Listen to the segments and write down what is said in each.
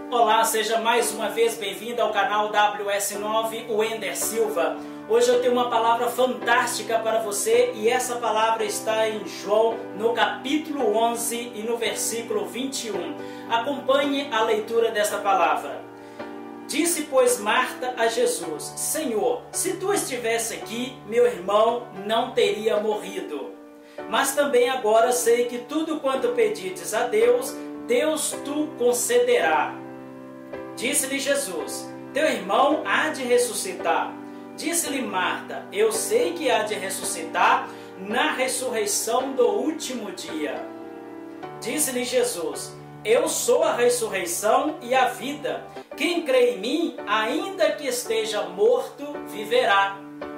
Olá, seja mais uma vez bem-vindo ao canal WS9, o Wender Silva. Hoje eu tenho uma palavra fantástica para você e essa palavra está em João, no capítulo 11 e no versículo 21. Acompanhe a leitura desta palavra. Disse, pois, Marta a Jesus: Senhor, se tu estivesse aqui, meu irmão não teria morrido. Mas também agora sei que tudo quanto pedides a Deus, Deus tu concederá. Disse-lhe Jesus: teu irmão há de ressuscitar. Disse-lhe Marta: eu sei que há de ressuscitar na ressurreição do último dia. Disse-lhe Jesus: eu sou a ressurreição e a vida. Quem crê em mim, ainda que esteja morto, viverá.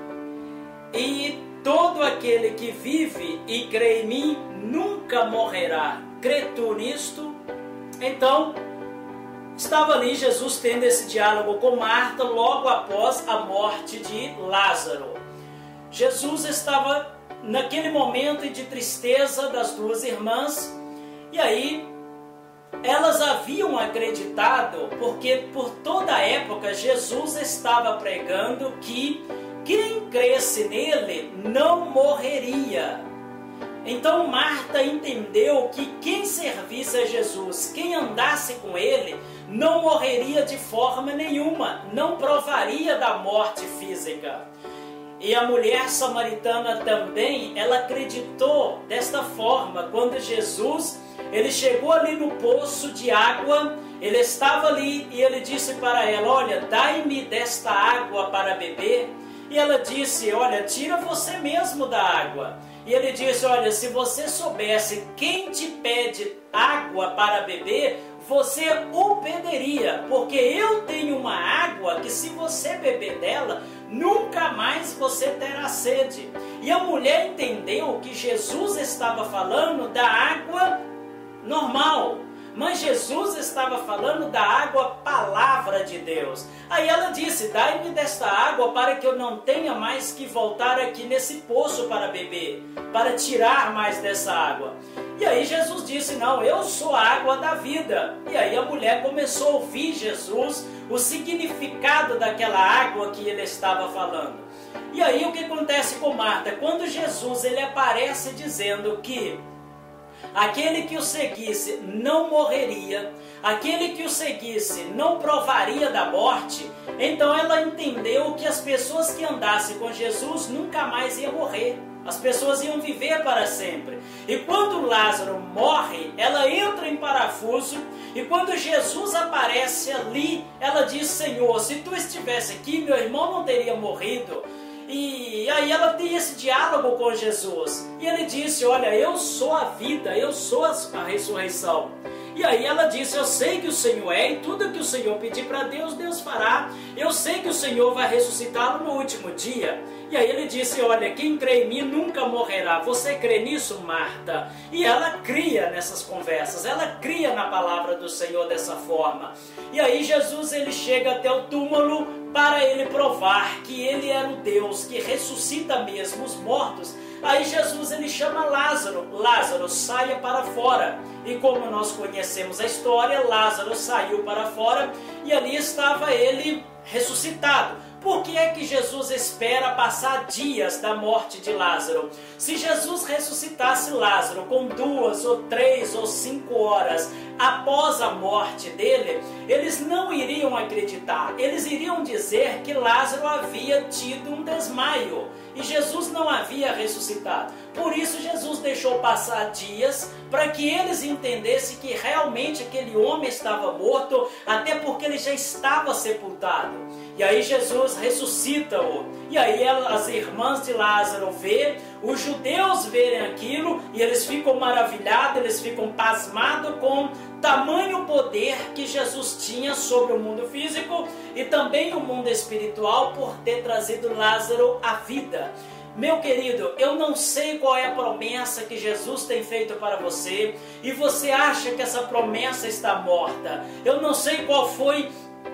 E todo aquele que vive e crê em mim, nunca morrerá. Crê tu nisto? Então, estava ali Jesus tendo esse diálogo com Marta logo após a morte de Lázaro. Jesus estava naquele momento de tristeza das duas irmãs, e aí elas haviam acreditado, porque por toda a época Jesus estava pregando que quem cresce nele não morreria. Então Marta entendeu que quem servisse a Jesus, quem andasse com ele, não morreria de forma nenhuma, não provaria da morte física. E a mulher samaritana também, ela acreditou desta forma, quando Jesus, ele chegou ali no poço de água, ele estava ali e ele disse para ela: olha, dai-me desta água para beber. E ela disse: olha, tira você mesmo da água. E ele disse: olha, se você soubesse quem te pede água para beber, você o pediria, porque eu tenho uma água que, se você beber dela, nunca mais você terá sede. E a mulher entendeu que Jesus estava falando da água normal, mas Jesus estava falando da água, palavra de Deus. Aí ela disse: dai-me desta água para que eu não tenha mais que voltar aqui nesse poço para beber, para tirar mais dessa água. E aí Jesus disse: não, eu sou a água da vida. E aí a mulher começou a ouvir Jesus, o significado daquela água que ele estava falando. E aí o que acontece com Marta? Quando Jesus ele aparece dizendo que aquele que o seguisse não morreria, aquele que o seguisse não provaria da morte, então ela entendeu que as pessoas que andassem com Jesus nunca mais iam morrer. As pessoas iam viver para sempre. E quando Lázaro morre, ela entra em parafuso, e quando Jesus aparece ali, ela diz: Senhor, se tu estivesse aqui, meu irmão não teria morrido. E aí ela tem esse diálogo com Jesus. E ele disse: olha, eu sou a vida, eu sou a ressurreição. E aí ela disse: eu sei que o Senhor é, e tudo que o Senhor pedir para Deus, Deus fará. Eu sei que o Senhor vai ressuscitá-lo no último dia. E aí ele disse: olha, quem crê em mim nunca morrerá. Você crê nisso, Marta? E ela cria nessas conversas, ela cria na palavra do Senhor dessa forma. E aí Jesus ele chega até o túmulo para ele provar que ele era o Deus que ressuscita mesmo os mortos. Aí Jesus ele chama Lázaro: Lázaro, saia para fora. E como nós conhecemos a história, Lázaro saiu para fora e ali estava ele ressuscitado. Por que é que Jesus espera passar dias da morte de Lázaro? Se Jesus ressuscitasse Lázaro com 2 ou 3 ou 5 horas após a morte dele, eles não iriam acreditar. Eles iriam dizer que Lázaro havia tido um desmaio e Jesus não havia ressuscitado. Por isso Jesus deixou passar dias para que eles entendessem que realmente aquele homem estava morto, até porque ele já estava sepultado. E aí Jesus ressuscita-o. E aí as irmãs de Lázaro vê, os judeus verem aquilo e eles ficam maravilhados, eles ficam pasmados com tamanho poder que Jesus tinha sobre o mundo físico e também o mundo espiritual por ter trazido Lázaro à vida. Meu querido, eu não sei qual é a promessa que Jesus tem feito para você e você acha que essa promessa está morta. Eu não sei qual foi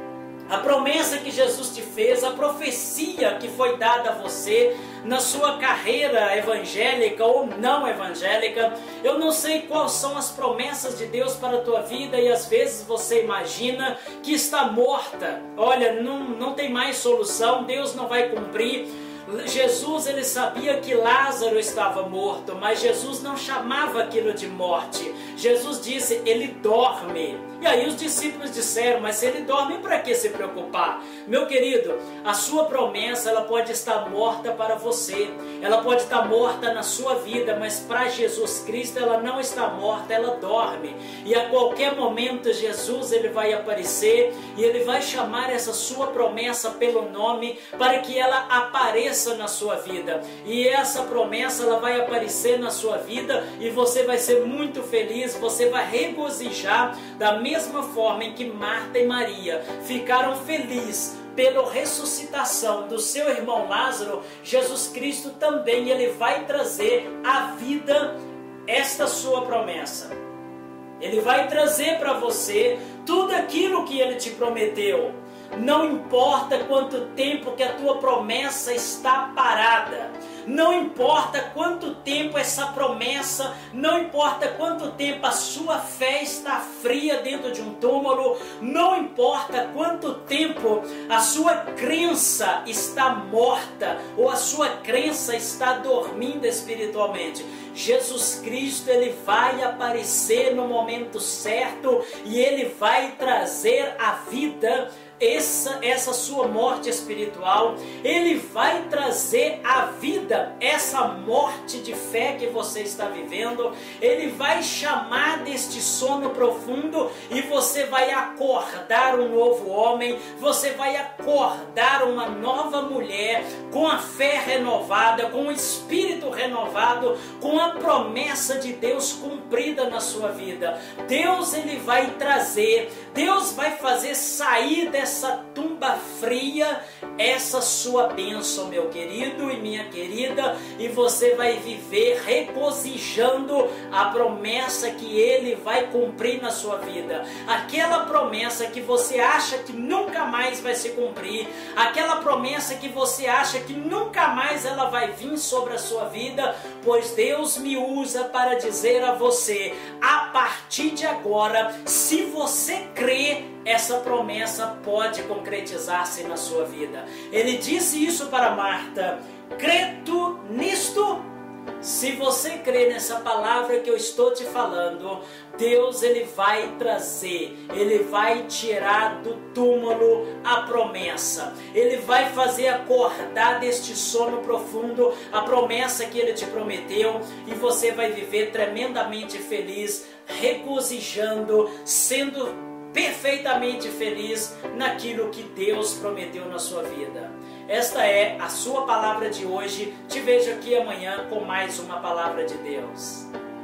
A promessa que Jesus te fez, a profecia que foi dada a você na sua carreira evangélica ou não evangélica. Eu não sei quais são as promessas de Deus para a tua vida e às vezes você imagina que está morta. Olha, não tem mais solução, Deus não vai cumprir. Jesus, ele sabia que Lázaro estava morto, mas Jesus não chamava aquilo de morte. Jesus disse, ele dorme. E aí os discípulos disseram, mas se ele dorme, para que se preocupar? Meu querido, a sua promessa, ela pode estar morta para você, ela pode estar morta na sua vida, mas para Jesus Cristo ela não está morta, ela dorme. E a qualquer momento Jesus, ele vai aparecer e ele vai chamar essa sua promessa pelo nome para que ela apareça na sua vida. E essa promessa, ela vai aparecer na sua vida e você vai ser muito feliz, você vai regozijar da mesma forma em que Marta e Maria ficaram felizes pela ressuscitação do seu irmão Lázaro. Jesus Cristo também, ele vai trazer à vida esta sua promessa. Ele vai trazer para você tudo aquilo que ele te prometeu. Não importa quanto tempo que a tua promessa está parada, não importa quanto tempo essa promessa, não importa quanto tempo a sua fé está fria dentro de um túmulo, não importa quanto tempo a sua crença está morta ou a sua crença está dormindo espiritualmente. Jesus Cristo, ele vai aparecer no momento certo e ele vai trazer à vida essa sua morte espiritual. Ele vai trazer à vida essa morte de fé que você está vivendo. Ele vai chamar deste sono profundo e você vai acordar um novo homem, você vai acordar uma nova mulher com a fé renovada, com o espírito renovado, com a promessa de Deus cumprida na sua vida. Deus, ele vai trazer, Deus vai fazer sair dessa tumba fria essa sua bênção, meu querido e minha querida, e você vai viver regozijando a promessa que ele vai cumprir na sua vida. Aquela promessa que você acha que nunca mais vai se cumprir, aquela promessa que você acha que nunca mais ela vai vir sobre a sua vida, pois Deus me usa para dizer a você, a partir de agora, se você crê, essa promessa pode concretizar-se na sua vida. Ele disse isso para Marta, crê tu nisto? Se você crê nessa palavra que eu estou te falando, Deus, ele vai trazer, ele vai tirar do túmulo a promessa, ele vai fazer acordar deste sono profundo a promessa que ele te prometeu, e você vai viver tremendamente feliz, regozijando, sendo perfeitamente feliz naquilo que Deus prometeu na sua vida. Esta é a sua palavra de hoje. Te vejo aqui amanhã com mais uma palavra de Deus.